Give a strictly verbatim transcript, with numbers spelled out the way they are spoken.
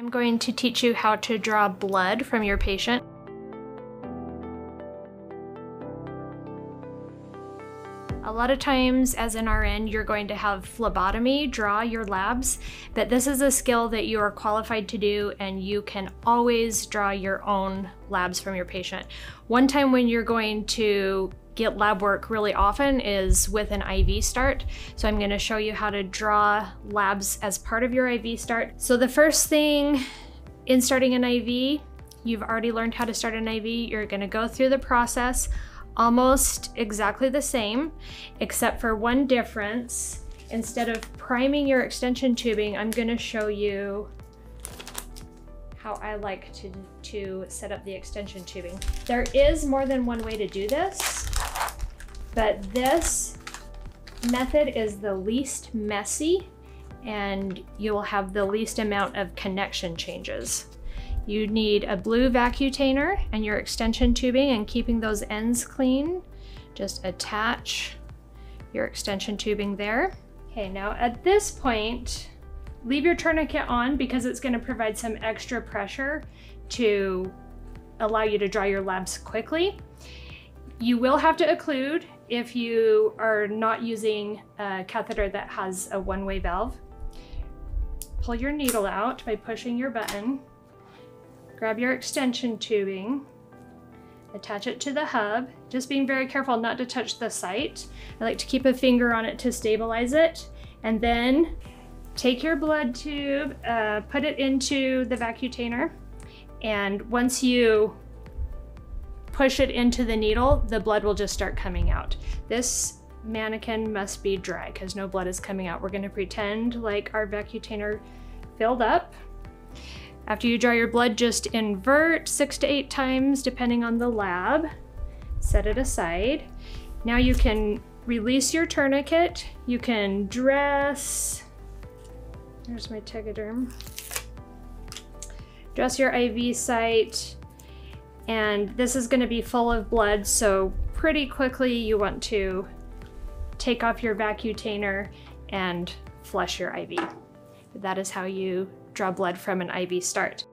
I'm going to teach you how to draw blood from your patient. A lot of times as an R N, you're going to have phlebotomy draw your labs, but this is a skill that you are qualified to do, and you can always draw your own labs from your patient. One time when you're going to get lab work really often is with an I V start. So I'm going to show you how to draw labs as part of your I V start. So the first thing in starting an I V, you've already learned how to start an I V. You're going to go through the process almost exactly the same, except for one difference. Instead of priming your extension tubing, I'm going to show you how I like to, to set up the extension tubing. There is more than one way to do this, but this method is the least messy and you'll have the least amount of connection changes. You need a blue vacutainer and your extension tubing, and keeping those ends clean, just attach your extension tubing there. Okay, now at this point, leave your tourniquet on because it's going to provide some extra pressure to allow you to draw your labs quickly. You will have to occlude if you are not using a catheter that has a one-way valve. Pull your needle out by pushing your button. Grab your extension tubing, attach it to the hub, just being very careful not to touch the site. I like to keep a finger on it to stabilize it, and then take your blood tube, uh, put it into the vacutainer, and once you push it into the needle, the blood will just start coming out. This mannequin must be dry because no blood is coming out. We're going to pretend like our vacutainer filled up. After you draw your blood, just invert six to eight times depending on the lab. Set it aside. Now you can release your tourniquet. You can dress, there's my tegaderm. Dress your I V site, and this is going to be full of blood, so pretty quickly you want to take off your vacutainer and flush your I V. That is how you draw blood from an I V start.